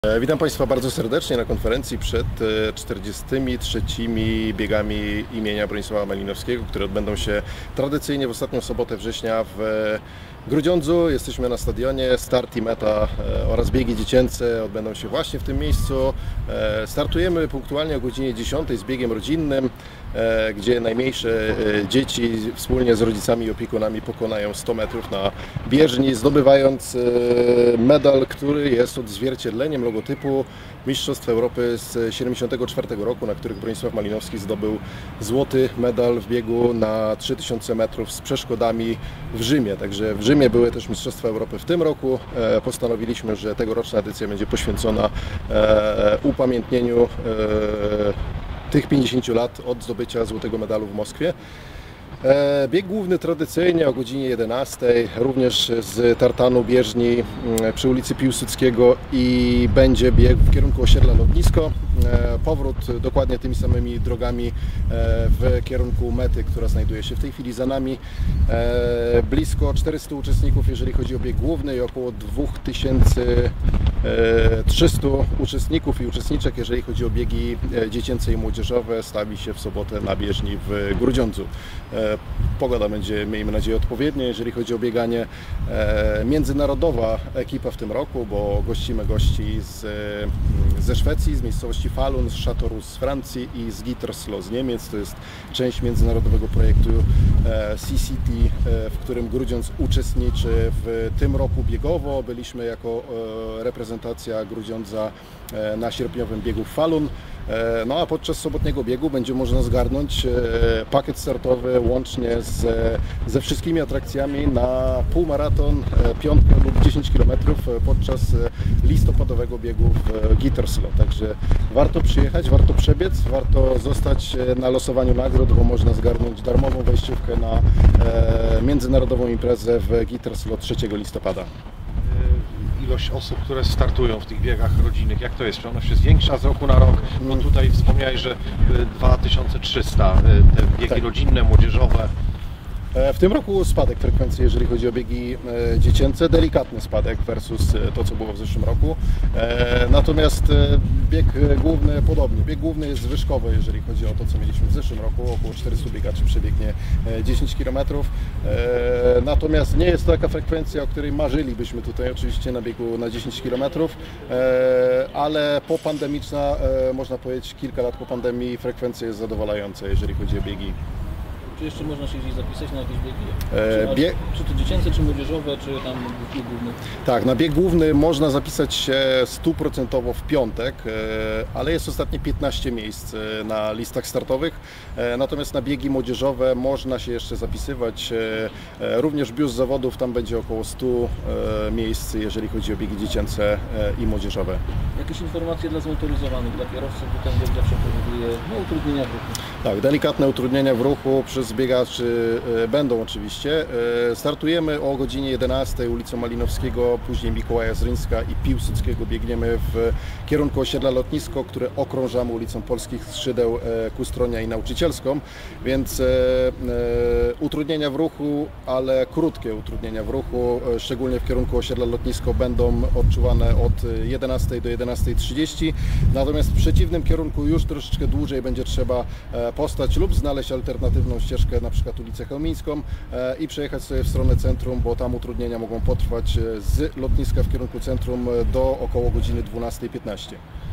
Witam Państwa bardzo serdecznie na konferencji przed 43. biegami imienia Bronisława Malinowskiego, które odbędą się tradycyjnie w ostatnią sobotę września w Grudziądzu. Jesteśmy na stadionie, start i meta oraz biegi dziecięce odbędą się właśnie w tym miejscu. Startujemy punktualnie o godzinie 10 z biegiem rodzinnym, gdzie najmniejsze dzieci wspólnie z rodzicami i opiekunami pokonają 100 metrów na bieżni, zdobywając medal, który jest odzwierciedleniem logotypu Mistrzostw Europy z 1974 roku, na których Bronisław Malinowski zdobył złoty medal w biegu na 3000 metrów z przeszkodami w Rzymie. Także w Rzymie były też Mistrzostwa Europy w tym roku. Postanowiliśmy, że tegoroczna edycja będzie poświęcona upamiętnieniu tych 50 lat od zdobycia złotego medalu w Moskwie. Bieg główny tradycyjnie o godzinie 11, również z tartanu bieżni przy ulicy Piłsudskiego i będzie bieg w kierunku osiedla Lotnisko. Powrót dokładnie tymi samymi drogami w kierunku mety, która znajduje się w tej chwili za nami. Blisko 400 uczestników, jeżeli chodzi o bieg główny, i około 2300 uczestników i uczestniczek, jeżeli chodzi o biegi dziecięce i młodzieżowe, stawi się w sobotę na bieżni w Grudziądzu. Pogoda będzie, miejmy nadzieję, odpowiednia, jeżeli chodzi o bieganie. Międzynarodowa ekipa w tym roku, bo gościmy gości ze Szwecji, z miejscowości Falun, z Châteauroux z Francji i z Gütersloh z Niemiec. To jest część międzynarodowego projektu CCT, w którym Grudziądz uczestniczy w tym roku biegowo. Byliśmy jako reprezentacja Grudziądza na sierpniowym biegu w Falun. No a podczas sobotniego biegu będzie można zgarnąć pakiet startowy łącznie ze wszystkimi atrakcjami na półmaraton, 5 lub 10 km podczas listopadowego biegu w Gütersloh. Także warto przyjechać, warto przebiec, warto zostać na losowaniu nagród, bo można zgarnąć darmową wejściówkę na międzynarodową imprezę w Gütersloh 3 listopada. Ilość osób, które startują w tych biegach rodzinnych, jak to jest? Czy ona się zwiększa z roku na rok? Bo tutaj wspomniałeś, że 2300 te biegi rodzinne, młodzieżowe. W tym roku spadek frekwencji, jeżeli chodzi o biegi dziecięce, delikatny spadek versus to, co było w zeszłym roku. Natomiast bieg główny podobnie. Bieg główny jest zwyżkowy, jeżeli chodzi o to, co mieliśmy w zeszłym roku. Około 400 biegaczy przebiegnie 10 km. Natomiast nie jest to taka frekwencja, o której marzylibyśmy tutaj oczywiście na biegu na 10 km, ale popandemiczna, można powiedzieć kilka lat po pandemii, frekwencja jest zadowalająca, jeżeli chodzi o biegi. Czy jeszcze można się gdzieś zapisać na jakieś biegi? Czy to dziecięce, czy młodzieżowe, czy tam bieg główny? Tak, na bieg główny można zapisać się 100% w piątek, ale jest ostatnie 15 miejsc na listach startowych. Natomiast na biegi młodzieżowe można się jeszcze zapisywać. Również bius zawodów, tam będzie około 100 miejsc, jeżeli chodzi o biegi dziecięce i młodzieżowe. Jakieś informacje dla zmotoryzowanych, dla kierowców, bo ten bieg zawsze powoduje utrudnienia w ruchu? Tak, delikatne utrudnienia w ruchu przez biegaczy będą oczywiście. Startujemy o godzinie 11 ulicą Malinowskiego, później Mikołaja Zryńska i Piłsudskiego biegniemy w kierunku osiedla Lotnisko, które okrążamy ulicą Polskich Skrzydeł, Kustronia i Nauczycielską, więc utrudnienia w ruchu, ale krótkie utrudnienia w ruchu, szczególnie w kierunku osiedla Lotnisko, będą odczuwane od 11 do 11:30, natomiast w przeciwnym kierunku już troszeczkę dłużej będzie trzeba postać lub znaleźć alternatywną ścieżkę, na przykład ulicę Chełmińską, i przejechać sobie w stronę centrum, bo tam utrudnienia mogą potrwać z Lotniska w kierunku centrum do około godziny 12:15.